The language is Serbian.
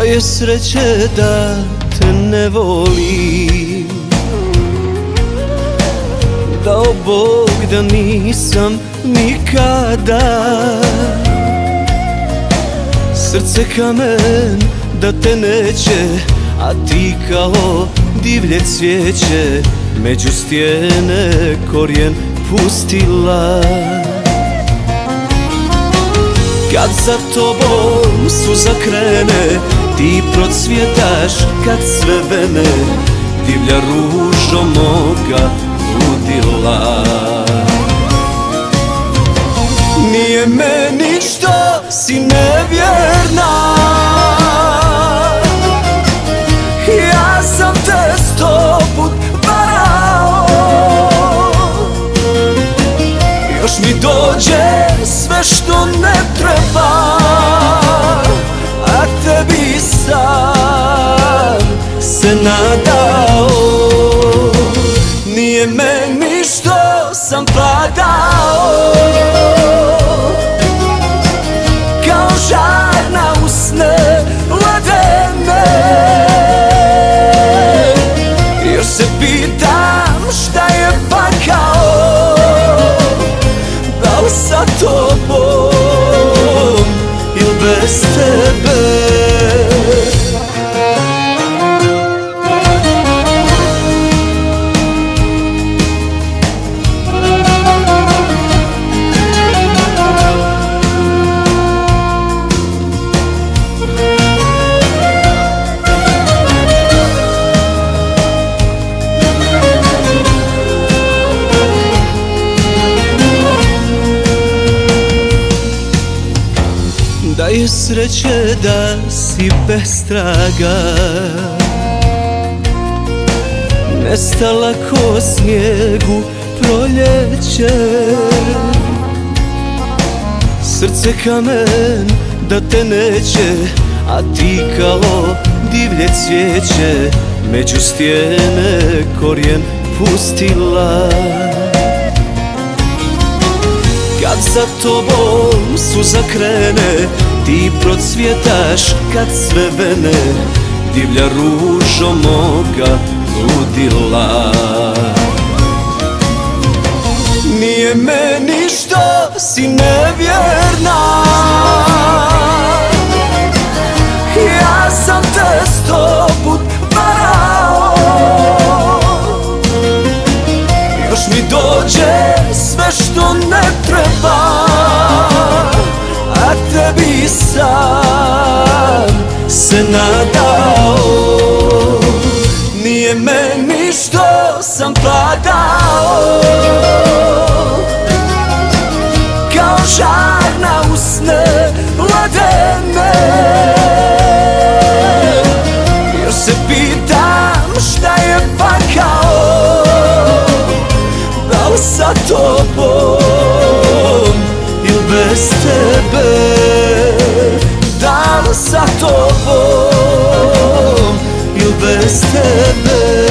je sreće da te ne volim, dao Bog da nisam nikada. Srce kamen da te neće, a ti kao divlje cvijeće među stijene korijen pustila. Kad za tobom suza krene, ti procvjetaš kad sve vene, divlja ružo moga ludila. Nije meni što si nevjerna, ja sam te 100 put varao. Još mi dođe sve što ne treba, a tebi sam se nadao. Nije meni što sam padao kao žar na usne ledene. Još se pitam šta je pakao, da li sa tobom ili bez tebe. Da je sreće da si bez traga, nestala ko snijegu proljeće. Srce kamen da te neće, a ti kao divlje cvijeće među stijene korijen pustila. Kad za tobom suza krene, ti procvjetaš kad sve vene, divlja ružo moga ludila. Nije meni što si nevjerna, ja sam te 100 put varao. Još mi dođe sve što ne treba, a tebi sam se nadao. Nije meni što sam padao kao žar na usne ledene. Još se pitam šta je pakao, da li sa tobom ili bez tebe. Da li sa tobom ili bez tebe.